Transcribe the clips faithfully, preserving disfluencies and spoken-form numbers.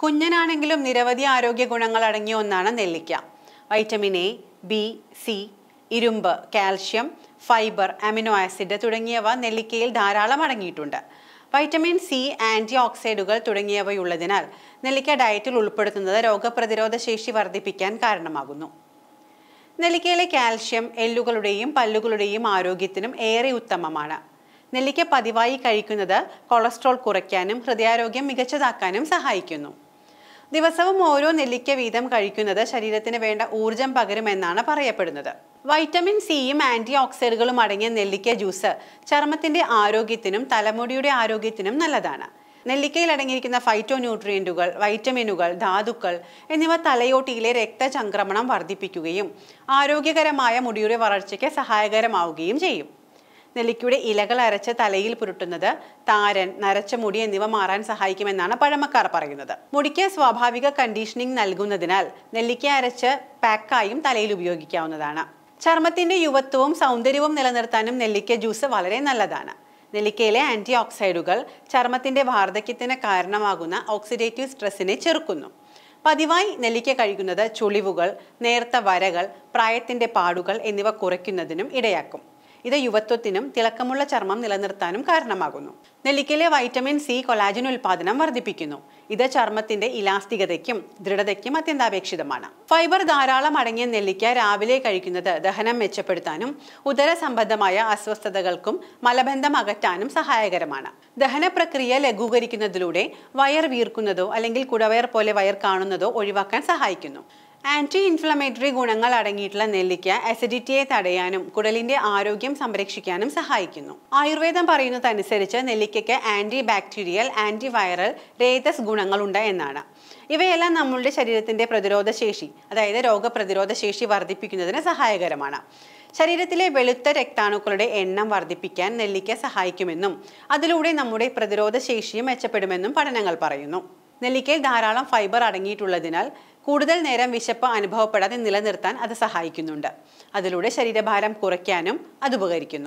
കുഞ്ഞനാണെങ്കിലും നിരവധി ആരോഗ്യ ഗുണങ്ങൾ അടങ്ങിയ ഒന്നാണ് നെല്ലിക്ക. വൈറ്റമിൻ എ, ബി, സി, ഇരുമ്പ്, കാൽഷ്യം, ഫൈബർ, അമിനോ ആസിഡ് തുടങ്ങിയവ നെല്ലിക്കയിൽ ധാരാളം അടങ്ങിയിട്ടുണ്ട്. വൈറ്റമിൻ സി, ആൻറ്റി ഓക്സൈഡുകൾ തുടങ്ങിയവയുള്ളതിനാൽ നെല്ലിക്ക ഡയറ്റിൽ ഉൾപ്പെടുത്തുന്നത് രോഗപ്രതിരോധ ശേഷി വർദ്ധിപ്പിക്കാൻ കാരണമാകുന്നു. നെല്ലിക്കയിലെ കാൽഷ്യം എല്ലുകളുടെയും പല്ലുകളുടെയും ആരോഗ്യത്തിനും ഏറെ ഉത്തമമാണ്. നെല്ലിക്ക പതിവായി കഴിക്കുന്നത് കൊളസ്ട്രോൾ കുറയ്ക്കാനും ഹൃദയാരോഗ്യം മികച്ചതാക്കാനും സഹായിക്കുന്നു. ദിവസവും ഓരോ നെല്ലിക്ക വീതം കഴിക്കുന്നത് ശരീരത്തിന് വേണ്ട ഊർജം പകരുമെന്നാണ് പറയപ്പെടുന്നത്. വൈറ്റമിൻ സിയും ആൻറ്റി ഓക്സൈഡുകളും അടങ്ങിയ നെല്ലിക്ക ജ്യൂസ് ചർമ്മത്തിന്റെ ആരോഗ്യത്തിനും തലമുടിയുടെ ആരോഗ്യത്തിനും നല്ലതാണ്. നെല്ലിക്കയിൽ അടങ്ങിയിരിക്കുന്ന ഫൈറ്റോ ന്യൂട്രിയന്റുകൾ, വൈറ്റമിനുകൾ, ധാതുക്കൾ എന്നിവ തലയോട്ടിയിലെ രക്തചംക്രമണം വർദ്ധിപ്പിക്കുകയും ആരോഗ്യകരമായ മുടിയുടെ വളർച്ചയ്ക്ക് സഹായകരമാവുകയും ചെയ്യും. നെല്ലിക്കയുടെ ഇലകൾ അരച്ച് തലയിൽ പുരട്ടുന്നത് താരൻ, നരച്ച മുടി എന്നിവ മാറാൻ സഹായിക്കുമെന്നാണ് പഴമക്കാർ പറയുന്നത്. മുടിക്ക് സ്വാഭാവിക കണ്ടീഷനിങ് നൽകുന്നതിനാൽ നെല്ലിക്ക അരച്ച് പാക്കായും തലയിൽ ഉപയോഗിക്കാവുന്നതാണ്. ചർമ്മത്തിന്റെ യുവത്വവും സൗന്ദര്യവും നിലനിർത്താനും നെല്ലിക്ക ജ്യൂസ് വളരെ നല്ലതാണ്. നെല്ലിക്കയിലെ ആൻറ്റി ഓക്സൈഡുകൾ ചർമ്മത്തിന്റെ വാർദ്ധക്യത്തിന് കാരണമാകുന്ന ഓക്സിഡേറ്റീവ് സ്ട്രെസ്സിനെ ചെറുക്കുന്നു. പതിവായി നെല്ലിക്ക കഴിക്കുന്നത് ചുളിവുകൾ, നേർത്ത വരകൾ, പ്രായത്തിന്റെ പാടുകൾ എന്നിവ കുറയ്ക്കുന്നതിനും ഇടയാക്കും. ഇത് യുവത്വത്തിനും തിളക്കമുള്ള ചർമ്മം നിലനിർത്താനും കാരണമാകുന്നു. നെല്ലിക്കയിലെ വൈറ്റമിൻ സി കൊളാജൻ ഉൽപാദനം വർദ്ധിപ്പിക്കുന്നു. ഇത് ചർമ്മത്തിന്റെ ഇലാസ്തികതയ്ക്കും ദൃഢതയ്ക്കും അത്യന്താപേക്ഷിതമാണ്. ഫൈബർ ധാരാളം അടങ്ങിയ നെല്ലിക്ക രാവിലെ കഴിക്കുന്നത് ദഹനം മെച്ചപ്പെടുത്താനും ഉദര സംബന്ധമായ അസ്വസ്ഥതകൾക്കും മലബന്ധം അകറ്റാനും സഹായകരമാണ്. ദഹന പ്രക്രിയ ലഘൂകരിക്കുന്നതിലൂടെ വയർ വീർക്കുന്നതോ അല്ലെങ്കിൽ കുടവയർ പോലെ വയർ കാണുന്നതോ ഒഴിവാക്കാൻ സഹായിക്കുന്നു. ആന്റി ഇൻഫ്ലമേറ്ററി ഗുണങ്ങൾ അടങ്ങിയിട്ടുള്ള നെല്ലിക്ക അസിഡിറ്റിയെ തടയാനും കുടലിന്റെ ആരോഗ്യം സംരക്ഷിക്കാനും സഹായിക്കുന്നു. ആയുർവേദം പറയുന്നതനുസരിച്ച് നെല്ലിക്കയ്ക്ക് ആന്റി ബാക്ടീരിയൽ, ആന്റി വൈറൽ, രേതസ് ഗുണങ്ങളുണ്ട് എന്നാണ്. ഇവയെല്ലാം നമ്മളുടെ ശരീരത്തിന്റെ പ്രതിരോധ ശേഷി, അതായത് രോഗപ്രതിരോധ ശേഷി വർദ്ധിപ്പിക്കുന്നതിന് സഹായകരമാണ്. ശരീരത്തിലെ വെളുത്ത രക്താണുക്കളുടെ എണ്ണം വർദ്ധിപ്പിക്കാൻ നെല്ലിക്ക സഹായിക്കുമെന്നും അതിലൂടെ നമ്മുടെ പ്രതിരോധ ശേഷിയും മെച്ചപ്പെടുമെന്നും പഠനങ്ങൾ പറയുന്നു. നെല്ലിക്കയിൽ ധാരാളം ഫൈബർ അടങ്ങിയിട്ടുള്ളതിനാൽ കൂടുതൽ നേരം വിശപ്പ് അനുഭവപ്പെടാതെ നിലനിർത്താൻ അത് സഹായിക്കുന്നുണ്ട്. അതിലൂടെ ശരീരഭാരം കുറയ്ക്കാനും അത് ഉപകരിക്കുന്നു.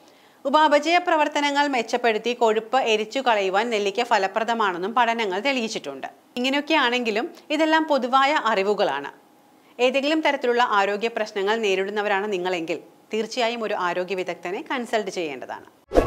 ഉപാപചയ പ്രവർത്തനങ്ങൾ മെച്ചപ്പെടുത്തി കൊഴുപ്പ് എരിച്ചു കളയുവാൻ നെല്ലിക്ക ഫലപ്രദമാണെന്നും പഠനങ്ങൾ തെളിയിച്ചിട്ടുണ്ട്. ഇങ്ങനെയൊക്കെയാണെങ്കിലും ഇതെല്ലാം പൊതുവായ അറിവുകളാണ്. ഏതെങ്കിലും തരത്തിലുള്ള ആരോഗ്യ പ്രശ്നങ്ങൾ നേരിടുന്നവരാണ് നിങ്ങളെങ്കിൽ തീർച്ചയായും ഒരു ആരോഗ്യ വിദഗ്ധനെ കൺസൾട്ട് ചെയ്യേണ്ടതാണ്.